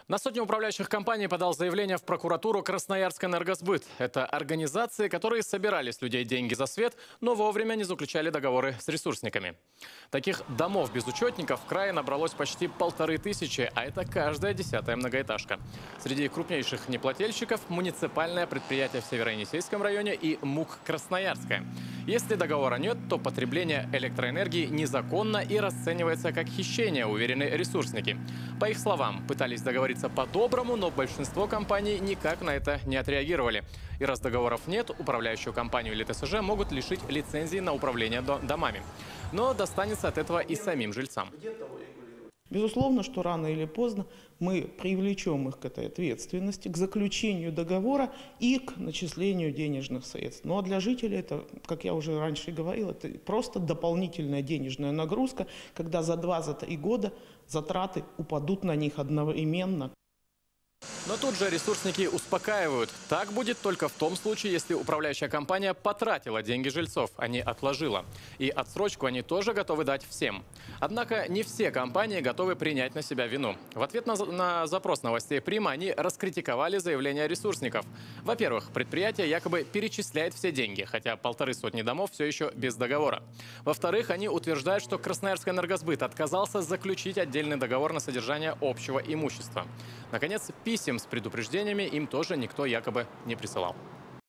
На сотню управляющих компаний подал заявление в прокуратуру Красноярск-Энергосбыт. Это организации, которые собирали с людей деньги за свет, но вовремя не заключали договоры с ресурсниками. Таких домов без учетников в крае набралось почти 1500, а это каждая 10-я многоэтажка. Среди крупнейших неплательщиков – муниципальное предприятие в Северо-Енисейском районе и МУК Красноярская. Если договора нет, то потребление электроэнергии незаконно и расценивается как хищение, уверены ресурсники. По их словам, пытались договориться по-доброму, но большинство компаний никак на это не отреагировали. И раз договоров нет, управляющую компанию или ТСЖ могут лишить лицензии на управление домами. Но достанется от этого и самим жильцам. Безусловно, что рано или поздно мы привлечем их к этой ответственности, к заключению договора и к начислению денежных средств. Ну а для жителей это, как я уже раньше говорил, это просто дополнительная денежная нагрузка, когда за 2-3 года затраты упадут на них одновременно. Но тут же ресурсники успокаивают. Так будет только в том случае, если управляющая компания потратила деньги жильцов, а не отложила. И отсрочку они тоже готовы дать всем. Однако не все компании готовы принять на себя вину. В ответ на запрос новостей Прима они раскритиковали заявления ресурсников. Во-первых, предприятие якобы перечисляет все деньги, хотя 150 домов все еще без договора. Во-вторых, они утверждают, что Красноярск-Энергосбыт отказался заключить отдельный договор на содержание общего имущества. Наконец, писем с предупреждениями им тоже никто якобы не присылал.